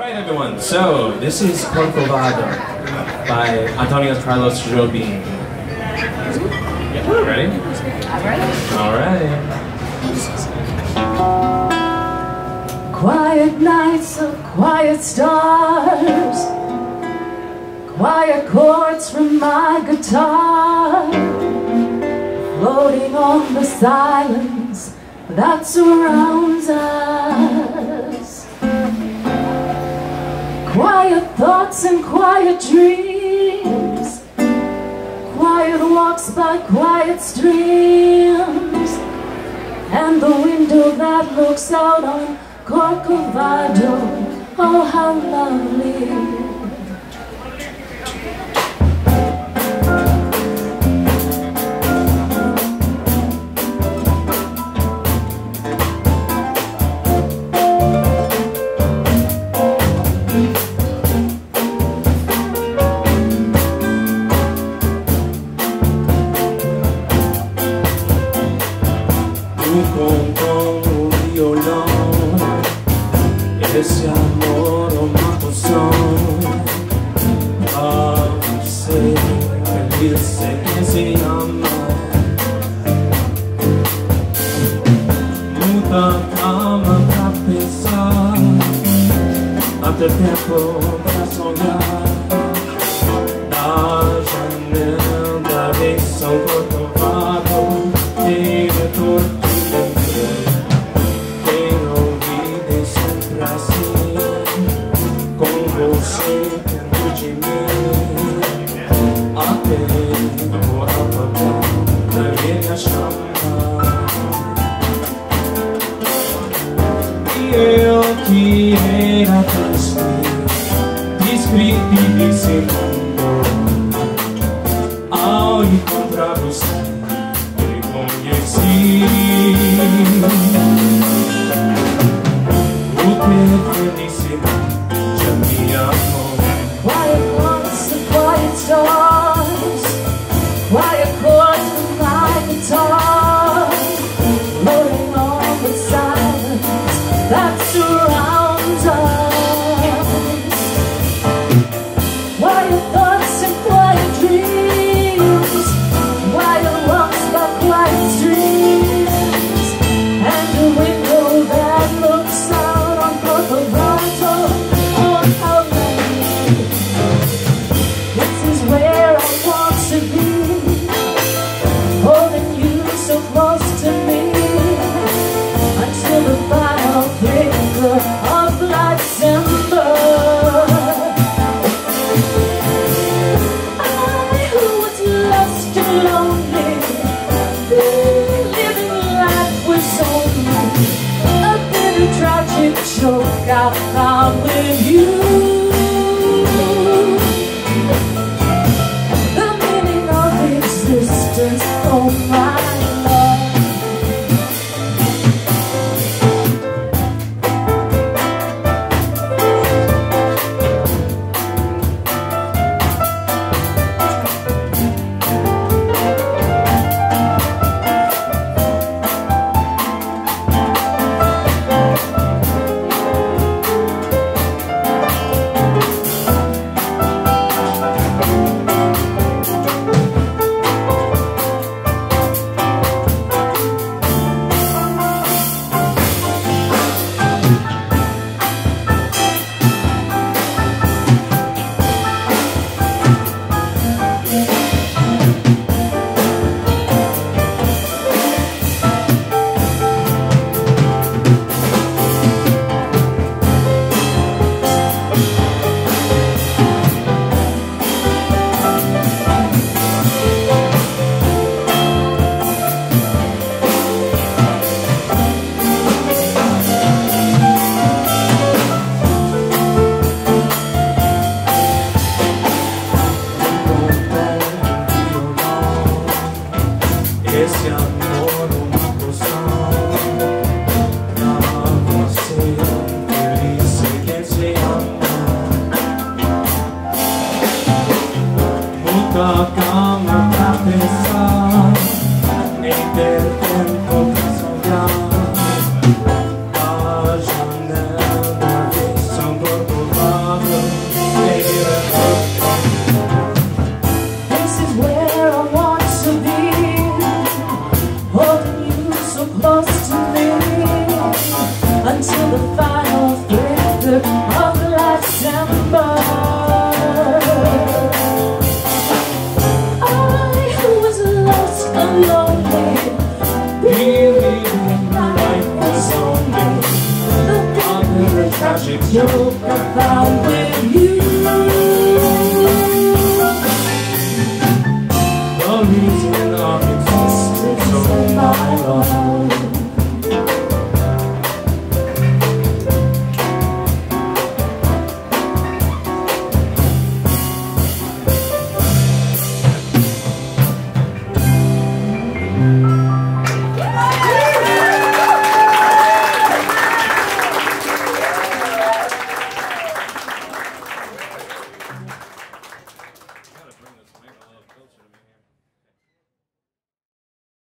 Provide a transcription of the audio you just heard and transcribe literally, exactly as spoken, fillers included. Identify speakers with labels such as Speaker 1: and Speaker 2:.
Speaker 1: Alright everyone, so this is Corcovado by Antonio Carlos Jobim. Yeah, ready? Alright.
Speaker 2: Quiet nights of quiet stars, quiet chords from my guitar, floating on the silence that surrounds us. Quiet thoughts and quiet dreams, quiet walks by quiet streams, and the window that looks out on Corcovado. Oh, how lovely.
Speaker 1: Esse amor, uma poção. Ah, ser feliz sem esse amor. Muita calma pra pensar, até tempo pra sonhar. Na janela da São Corcovado, diretor de viver. Com você dentro de mim, até o apagão da minha chama. E eu que era transcrito, escrito desse mundo, ao encontrar você, me conheci. O teu felicidade já me amou.
Speaker 2: Quiet walks and quiet stars, quiet chords from my guitar, floating on the silence that surrounds us. Quiet thoughts and quiet dreams, quiet walks by quiet streams, and a window that looks out on Corcovado. Oh, how lovely. This is where I want to be, holding you so close to me, until the final flicker of life's ember. I, who was lost and lonely, living life was only a bitter tragic joke I found with you. The meaning of existence, oh my love. center of life's ember. I was lost and lonely,
Speaker 1: believing life was only under a tragic
Speaker 2: joke I found with you.
Speaker 1: The reason